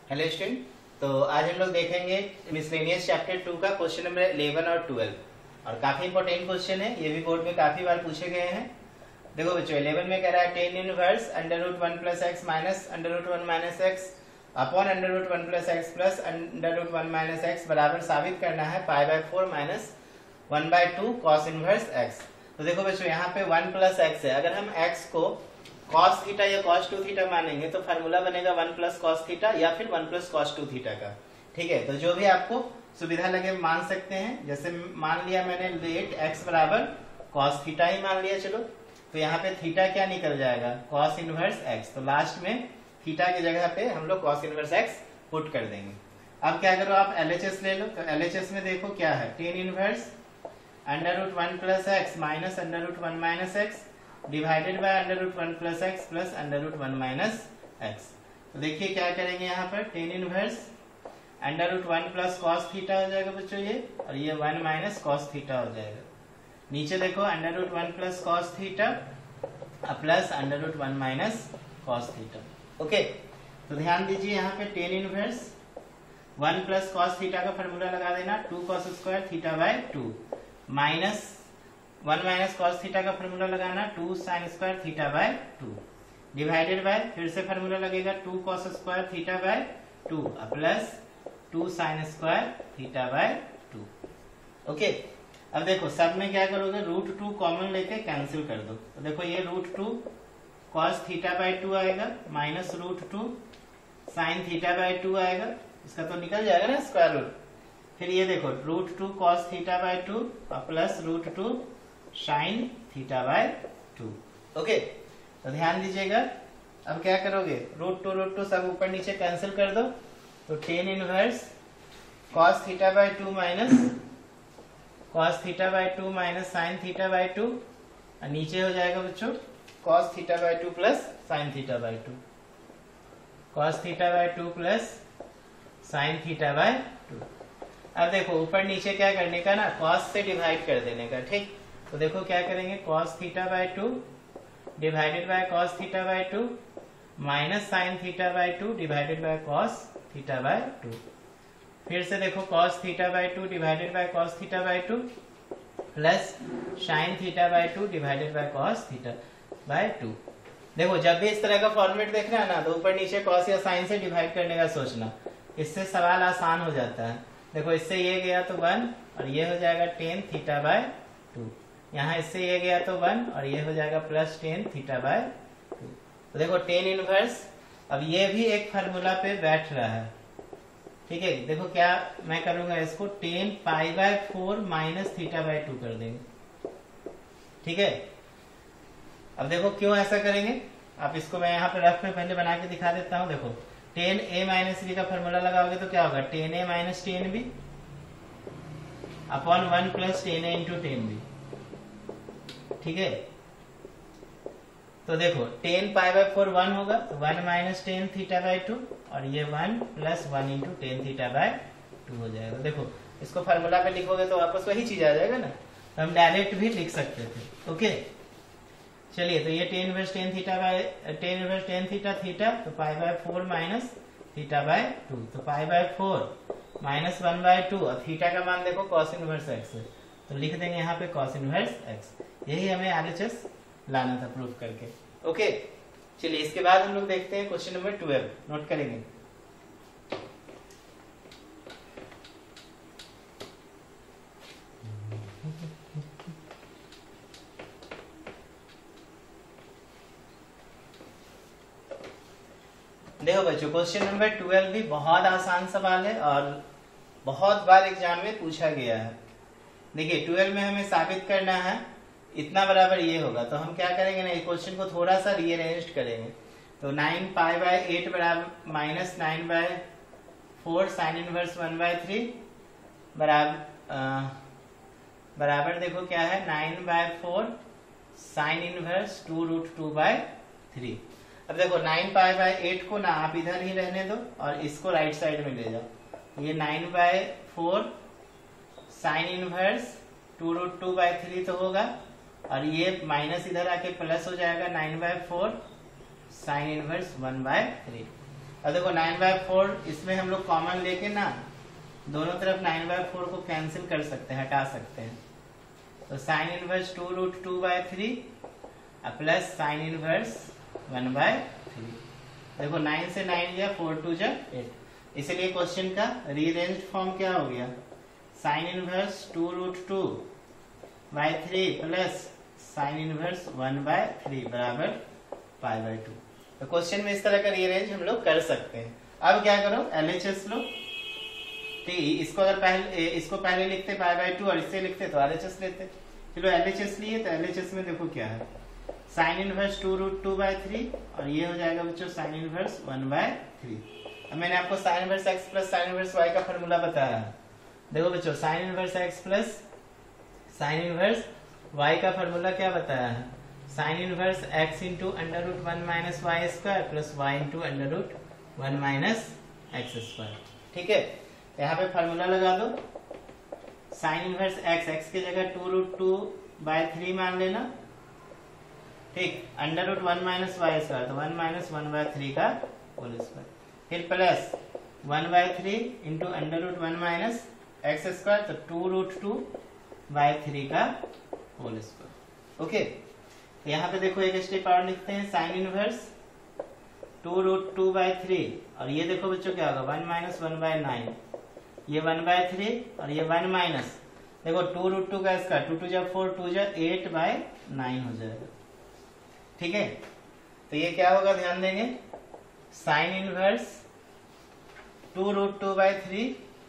Hello student. तो आज हम लोग देखेंगे मिसलेनियस चैप्टर 2 का क्वेश्चन नंबर 11 और 12 और काफी इंपॉर्टेंट क्वेश्चन है। ये भी बोर्ड में काफी बार पूछे गए हैं। देखो बच्चों 11 में कह रहा है tan inverse under root 1 plus x minus under root 1 minus x upon under root 1 plus x plus under root 1 minus x बराबर साबित करना है pi by 4 minus 1/2 cos inverse x. तो देखो बच्चों यहाँ पे 1 प्लस एक्स है। अगर हम एक्स को cos थीटा या cos 2 थीटा मानेंगे तो फार्मूला बनेगा 1 प्लस cos थीटा या फिर 1 प्लस cos 2 थीटा का। ठीक है, तो जो भी आपको सुविधा लगे मान सकते हैं। जैसे मान लिया मैंने लेट x बराबर cos थीटा ही मान लिया। चलो तो यहाँ पे थीटा क्या निकल जाएगा, cos इनवर्स x। तो लास्ट में थीटा की जगह पे हम लोग cos इनवर्स x पुट कर देंगे। अब क्या करो, आप LHS ले लो। तो LHS में देखो क्या है, tan inverse under root 1 plus x minus under root 1 minus x divided by under root 1 plus x plus under root 1 minus x. तो देखिए क्या करेंगे, यहाँ पर tan inverse under root 1 plus cos theta हो जाएगा बच्चों ये, और ये 1 माइनस कॉस थीटा हो जाएगा। नीचे देखो under root 1 plus cos theta plus under root 1 minus cos theta. Okay, तो ध्यान दीजिए यहाँ पे tan inverse 1 plus cos theta का फॉर्मूला लगा देना 2 cos square theta by 2 minus 1 minus cos theta का फॉर्मूला लगाना 2 sine square theta by 2 divided by फिर से फॉर्मूला लगेगा 2 cos square theta by 2 plus 2 sine square theta by 2। Okay, अब देखो सब में क्या करोगे, रूट 2 कॉमन लेके कैंसिल कर दो। तो देखो ये रूट 2 कॉस थीटा बाय 2 आएगा minus root 2 sine theta by 2 आएगा। इसका तो निकल जाएगा ना स्क्वायर रूट। फिर ये देखो root 2 cos theta by 2 plus root 2 sine theta by 2। Okay, तो ध्यान दीजिएगा। अब क्या करोगे, रूट टू सब ऊपर नीचे कैंसिल कर दो। तो tan inverse cos theta by 2 minus cos theta by 2 minus sine theta by 2 और नीचे हो जाएगा बच्चों cos theta by 2 plus sine theta by 2, cos theta by 2 plus sine theta by 2। अब देखो ऊपर नीचे क्या करने का ना, कॉस से डिवाइड कर देने का। ठीक, तो देखो क्या करेंगे, cos theta by 2 divided by cos theta by 2 minus sine theta by 2 divided by cos theta by 2। फिर से देखो cos theta by 2 divided by cos theta by 2 plus sine theta by 2 divided by cos theta by 2। देखो जब भी इस तरह का format देखना है ना, तो ऊपर नीचे cos या साइन से डिवाइड करने का सोचना, इससे सवाल आसान हो जाता है। देखो इससे ये गया तो 1 और ये हो जाएगा टेन थीटा बाय 2। यहाँ इससे ये गया तो 1 और ये हो जाएगा प्लस टेन थीटा बाय 2। तो देखो टेन इनवर्स अब ये भी एक फार्मूला पे बैठ रहा है। ठीक है, देखो क्या मैं करूंगा, इसको tan pi by 4 minus theta by 2 कर देंगे। ठीक है, अब देखो क्यों ऐसा करेंगे, आप इसको मैं यहाँ पे रफ में पहले बना के दिखा देता हूँ। देखो टेन ए माइनस बी का फॉर्मूला लगाओगे तो क्या होगा, tan A minus tan B upon 1 plus tan A into tan B. ठीक है, तो देखो टेन पाई बाय 4 1 होगा तो 1 माइनस टेन थीटा बाय 2 और ये 1 plus 1 into tan theta by 2 हो जाएगा। देखो इसको फार्मूला पे लिखोगे तो वापस वही चीज आ जाएगा ना, तो हम डायरेक्ट भी लिख सकते थे। ओके, चलिए तो ये tan inverse tan theta by tan inverse tan theta theta तो pi by 4 minus theta by 2। तो पाई बाय 4 माइनस 1/2 और थीटा का मान देखो cos इनवर्स x है, तो लिख देंगे यहाँ पे cos इनवर्स x। यही हमें LHS लाना था प्रूफ करके। ओके, चलिए इसके बाद हम लोग देखते हैं क्वेश्चन नंबर 12, नोट करेंगे। देखो बच्चों क्वेश्चन नंबर 12 भी बहुत आसान सवाल है और बहुत बार एग्जाम में पूछा गया है। देखिए 12 में हमें साबित करना है इतना बराबर ये होगा, तो हम क्या करेंगे ना, क्वेश्चन को थोड़ा सा रीअरेंज करेंगे। तो 9 पाई बाय 8 बराबर माइनस 9 बाय 4 साइन इनवर्स 1/3 बराबर देखो क्या है 9 बाय 4 साइन इनवर्स 2 रूट 2/3। अब देखो 9 पाई बाय 8 को ना आप इधर ही रहने दो और इसको राइट साइड में ले जाओ। ये 9 बाय 4 साइन इनवर्स 2 रूट 2/3 तो होगा और ये माइनस इधर आके प्लस हो जाएगा 9 बाय 4 साइन इनवर्स 1/3। और देखो 9/4 इसमें हम लोग कॉमन लेके ना दोनों तरफ 9/4 को कैंसिल कर सकते हैं, हटा सकते हैं। तो sine inverse 2√2/3 plus sine inverse 1/3। देखो 9 से 9 गया, 4 2 जा 8। इसलिए क्वेश्चन का रीअरेंज्ड फॉर्म क्या हो गया, sine inverse 2√2/3 plus sine inverse 1/3 बराबर π/2। तो क्वेश्चन में इस तरह का रीअरेंज हम लोग कर सकते हैं। अब क्या करो, LHS लो। ठीक, इसको पहले लिखते π/2 और इससे लिखते तो RHS लेते। चलो LHS लिए, तो LHS में देखो क्या है, साइन इनवर्स 2√2/3 और ये हो जाएगा बच्चों साइन इनवर्स 1/3। अब मैंने आपको sine inverse x plus sine inverse y का फॉर्मूला बताया है। देखो बच्चों sine inverse x plus sine inverse y का फॉर्मूला क्या बताया है, sine inverse x into √1 - y² plus y into √1 - x²। ठीक है, यहाँ पे फॉर्मूला लगा दो। साइन इनवर्स x की जगह 2√2/3 मान लेना। ठीक, √1 - y² तो 1 - 1/3 का होल स्क्वायर, फिर प्लस 1/3 इंटू √1 - x² तो 2√2/3 का होल स्क्वायर। ओके, यहाँ पे देखो एक स्टेप और लिखते हैं, साइन इनवर्स 2√2/3 और ये देखो बच्चों क्या होगा 1 - 1/9, ये 1/3 और ये 1 माइनस, देखो 2√2 का स्क्वायर 2 2 जा 4 2 जा 8/9 हो जाएगा। ठीक है, तो ये क्या होगा ध्यान देंगे, साइन इनवर्स 2√2/3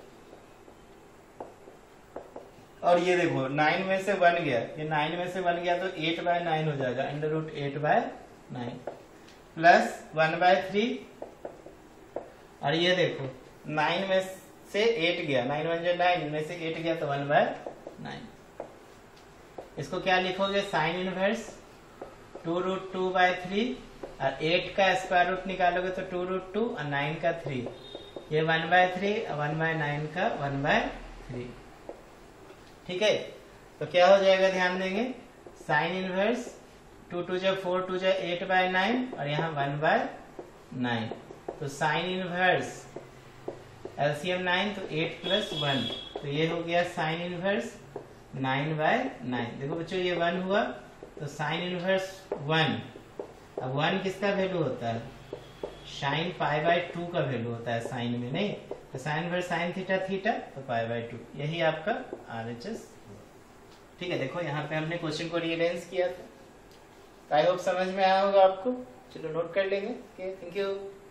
और ये देखो 9 में से 1 गया, ये 9 में से 1 गया तो 8/9 हो जाएगा, √8/9 प्लस 1/3 और ये देखो 9 में से 8 गया, 9 1 जा 9 में से 8 गया तो 1/9। इसको क्या लिखोगे, साइन इनवर्स 2√2/3 और 8 का स्क्वायर रूट निकालोगे तो 2√2 और 9 का 3, ये 1/3 और 1/9 का 1/3। ठीक है, तो क्या हो जाएगा ध्यान देंगे, साइन इनवर्स 2 2 जा 4 2 जा 8/9 और यहाँ 1/9, तो साइन इनवर्स LCM 9 तो 8 प्लस 1, तो ये हो गया साइन इनवर्स 9/9। देखो बच्चों ये 1 हुआ तो साइन इनवर्स 1, अब 1 किसका वैल्यू होता है, साइन π/2 का वैल्यू होता है साइन में, नहीं तो sine inverse sine theta theta तो π/2, यही आपका RHS। ठीक है, देखो यहाँ पे हमने क्वेश्चन को रीअरेंज किया था। आई होप समझ में आया होगा आपको। चलो नोट कर लेंगे। Thank you.